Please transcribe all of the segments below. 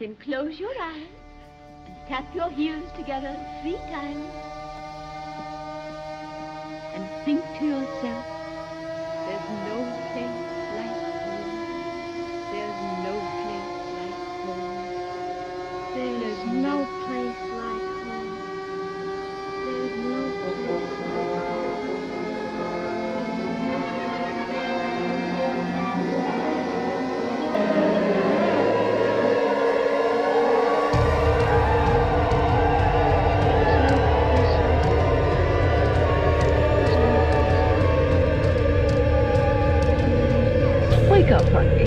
Then close your eyes and tap your heels together 3 times. And think to yourself, there's no place like home. There's no place like home. There's no place like home. There's no place like Wake up, honey.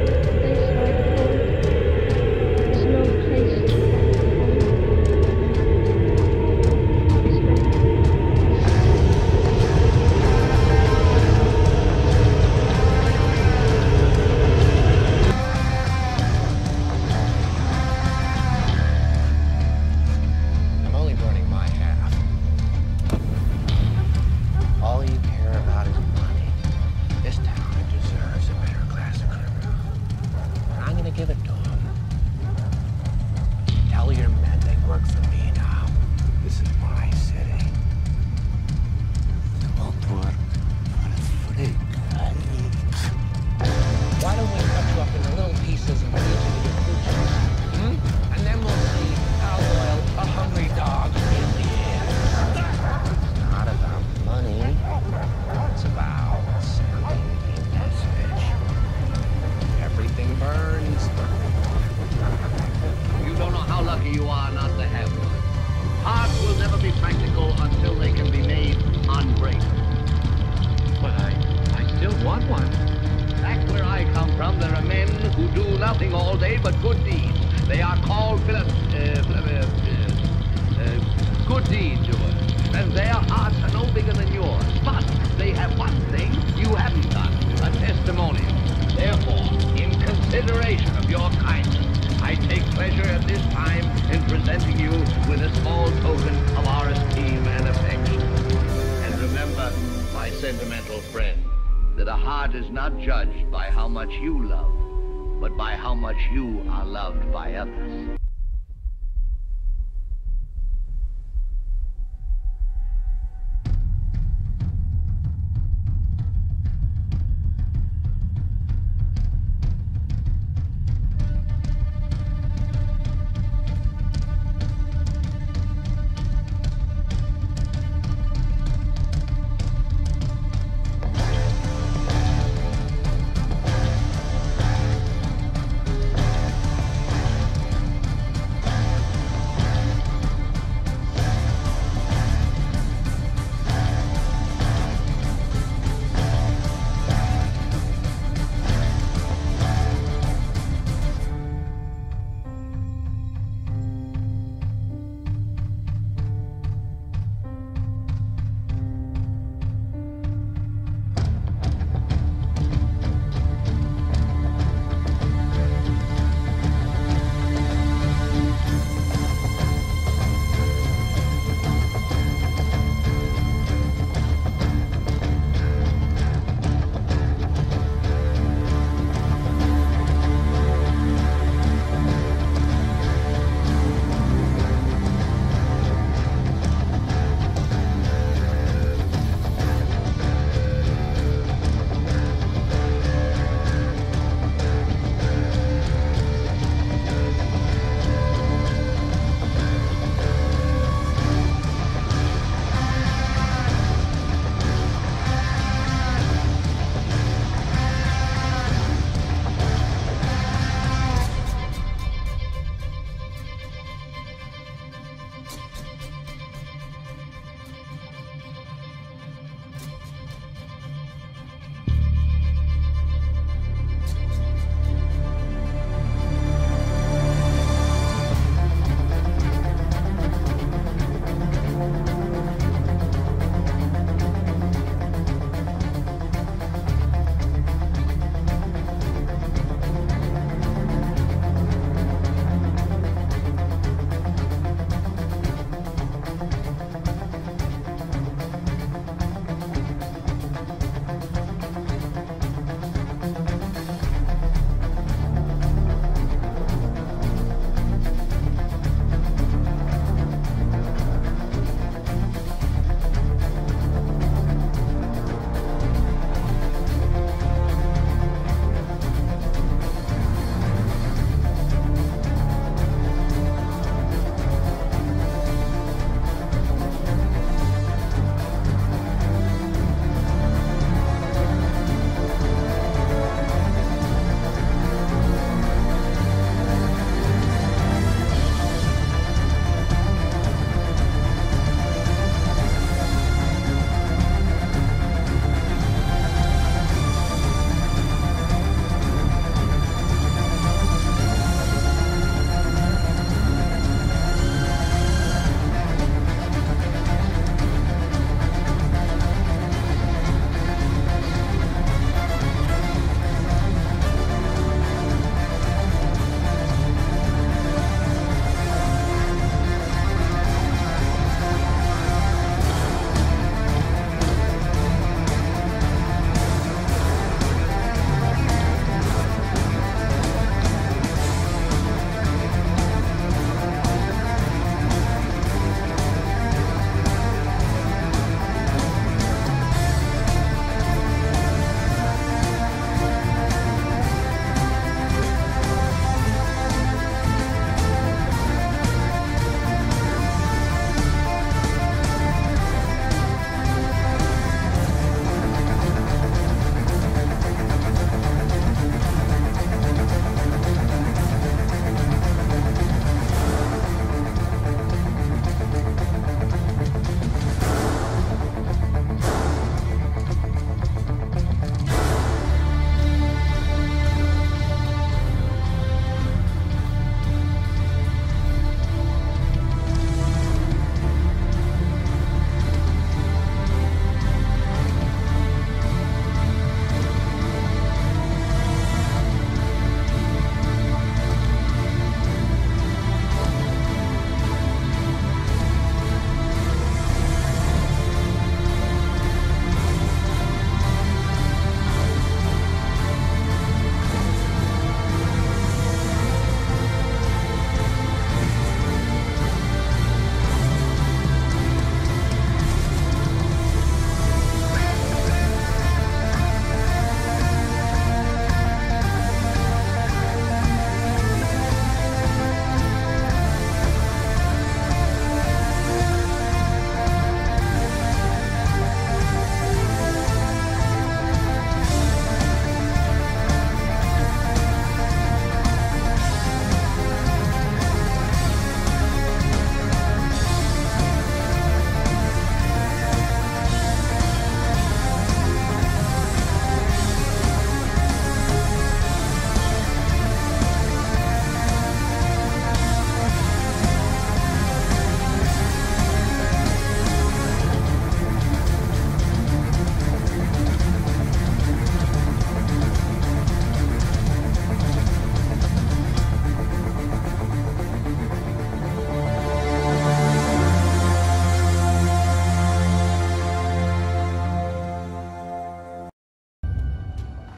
I'm only burning my half. All you care about is money. This town deserves a better class of criminal. And I'm gonna give it to them. Tell your men they work for me now. This is my city. Why don't we cut you up into little pieces and feed you to your creatures? And then we'll see how loyal a hungry dog really is. It's not about money. It's about sending a message. Everything burns. You don't know how lucky you are not to have one. Hearts will never be practical until they can be made unbreakable. But I still want one. Back where I come from, there are men who do nothing all day but good deeds. They are called good deed doers. And their hearts are no bigger than yours. But they have one thing you haven't done, a testimonial. Therefore, in consideration of your kindness, I take pleasure at this time in presenting you with a small token of our esteem and affection. And remember, my sentimental friend, that a heart is not judged by how much you love, but by how much you are loved by others.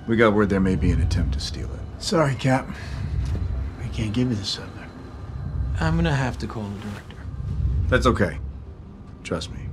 We got word there may be an attempt to steal it. Sorry, Cap. I can't give you the subject. I'm gonna have to call the director. That's okay. Trust me.